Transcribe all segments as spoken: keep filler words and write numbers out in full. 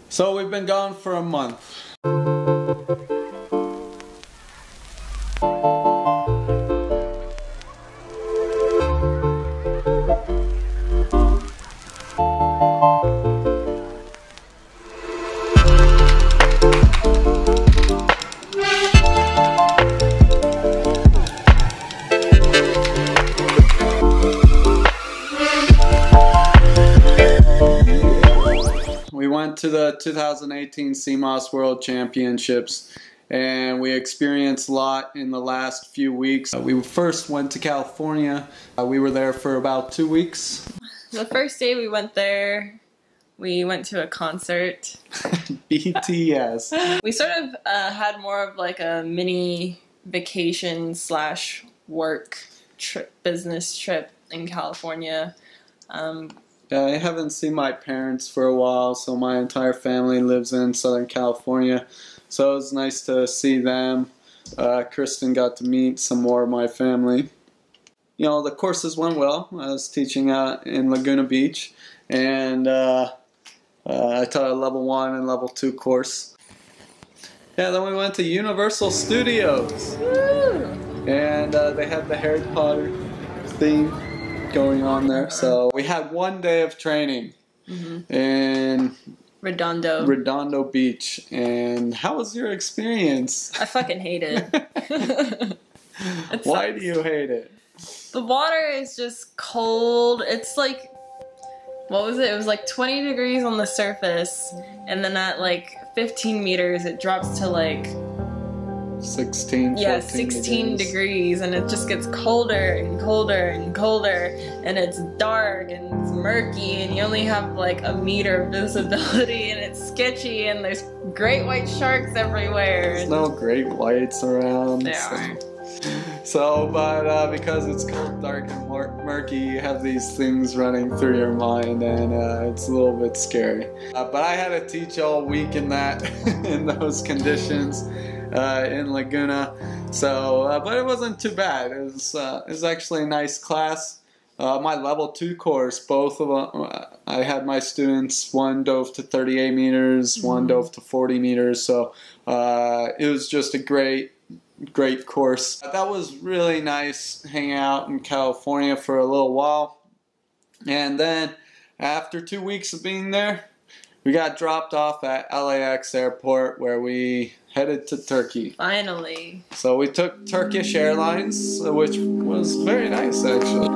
So we've been gone for a month. We went to the two thousand eighteen C M A S World Championships and we experienced a lot in the last few weeks. Uh, we first went to California. Uh, we were there for about two weeks. The first day we went there, we went to a concert. B T S. We sort of uh, had more of like a mini vacation slash work trip, business trip in California. Um, Yeah, I haven't seen my parents for a while, so my entire family lives in Southern California. So it was nice to see them. Uh, Kristen got to meet some more of my family. You know, the courses went well. I was teaching out in Laguna Beach, and uh, uh, I taught a level one and level two course. Yeah, then we went to Universal Studios, Woo! and uh, they had the Harry Potter theme going on there. So we had one day of training Mm-hmm. in Redondo. Redondo Beach. And how was your experience? I fucking hate it. It Why sucks. do you hate it? The water is just cold. It's like, what was it? It was like twenty degrees on the surface, and then at like fifteen meters it drops to like sixteen, yeah, sixteen degrees. degrees, and it just gets colder and colder and colder, and it's dark and it's murky, and you only have like a meter of visibility, and it's sketchy, and there's great white sharks everywhere. There's no great whites around. There so. are. So, but uh, because it's cold, dark, and mur murky, you have these things running through your mind, and uh, it's a little bit scary. Uh, but I had to teach all week in that, in those conditions, uh, in Laguna. So, uh, but it wasn't too bad. It was, uh, it was actually a nice class. Uh, my level two course, both of them, uh, I had my students. One dove to thirty-eight meters, mm-hmm. one dove to forty meters. So uh, it was just a great. Great course. That was really nice hanging out in California for a little while. And then after two weeks of being there, we got dropped off at L A X airport where we headed to Turkey. Finally. So we took Turkish Airlines, which was very nice actually.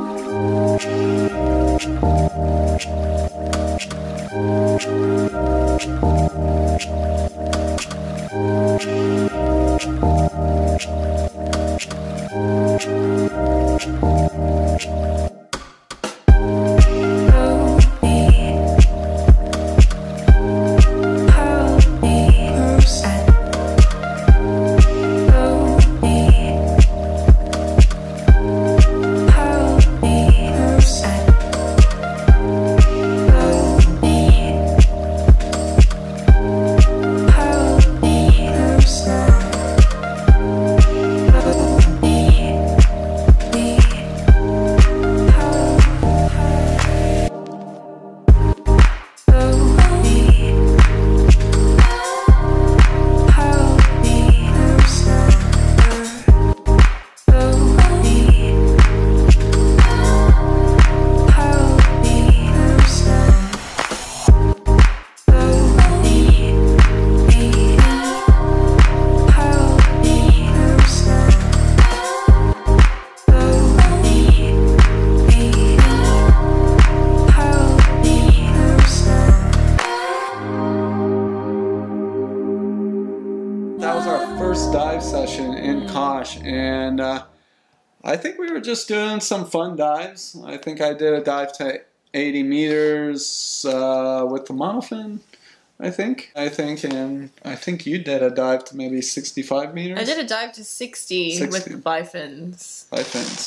That was our first dive session in Kosh, and uh, I think we were just doing some fun dives. I think I did a dive to eighty meters uh, with the monofin, I think. I think, and I think you did a dive to maybe sixty-five meters. I did a dive to sixty, sixty. with bifins. Bifins.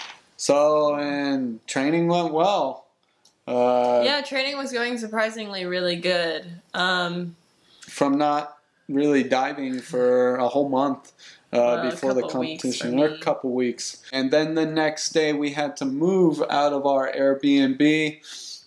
So, and training went well. Uh, Yeah, training was going surprisingly really good. Um, from not really diving for a whole month uh, uh, before the competition, or a couple weeks. And then the next day we had to move out of our Airbnb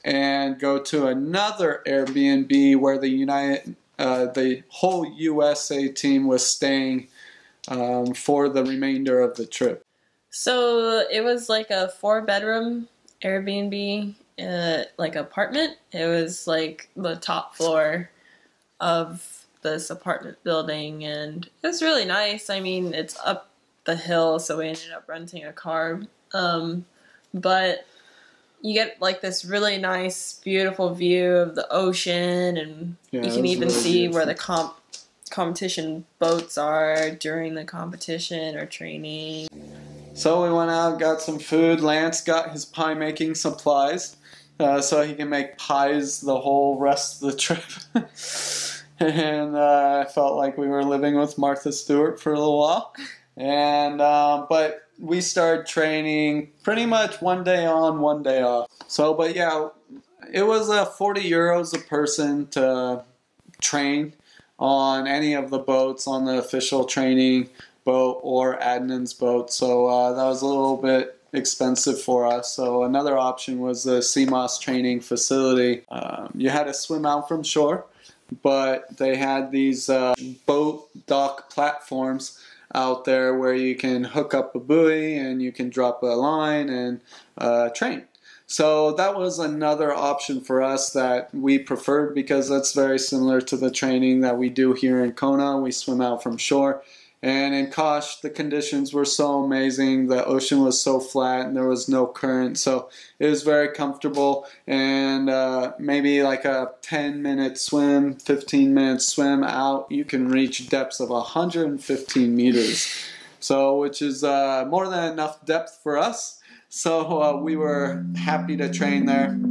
and go to another Airbnb where the United, uh, the whole U S A team was staying um, for the remainder of the trip. So it was like a four-bedroom Airbnb, uh, like apartment. It was like the top floor of this apartment building, and it was really nice. I mean, it's up the hill, so we ended up renting a car. Um, but you get like this really nice, beautiful view of the ocean, and yeah, you can even really see beautiful. Where the comp competition boats are during the competition or training. So we went out, got some food. Lance got his pie making supplies, uh, so he can make pies the whole rest of the trip. And uh, I felt like we were living with Martha Stewart for a little while. And uh, but we started training pretty much one day on, one day off. So, but yeah, it was uh, forty euros a person to train on any of the boats on the official training boat or Adnan's boat. So uh, that was a little bit expensive for us. So another option was the C M A S training facility. Um, you had to swim out from shore, but they had these uh, boat dock platforms out there where you can hook up a buoy and you can drop a line and uh, train. So that was another option for us that we preferred, because that's very similar to the training that we do here in Kona. We swim out from shore. And in Kosh, the conditions were so amazing. The ocean was so flat and there was no current. So it was very comfortable. And uh, maybe like a ten minute swim, fifteen minute swim out, you can reach depths of one hundred fifteen meters. So, which is uh, more than enough depth for us. So uh, we were happy to train there.